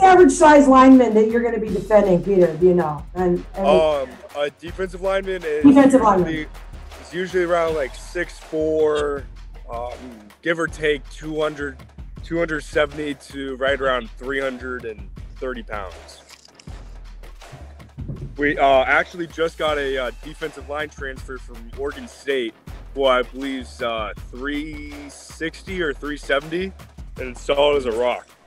average size lineman that you're going to be defending, Peter? Do you know? And a defensive lineman is usually around like 6'4", give or take 270 to right around 330 pounds. We actually just got a defensive line transfer from Oregon State, who I believe is 360 or 370, and solid as a rock.